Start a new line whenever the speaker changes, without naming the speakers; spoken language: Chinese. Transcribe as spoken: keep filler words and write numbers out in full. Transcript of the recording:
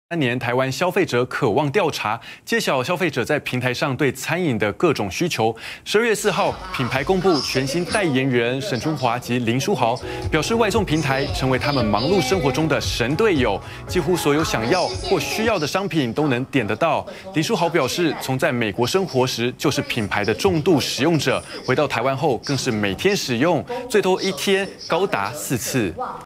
三年，台湾消费者渴望调查，揭晓消费者在平台上对餐饮的各种需求。十二月四号，品牌公布全新代言人沈春华及林书豪，表示外送平台成为他们忙碌生活中的神队友，几乎所有想要或需要的商品都能点得到。林书豪表示，从在美国生活时就是品牌的重度使用者，回到台湾后更是每天使用，最多一天高达四次。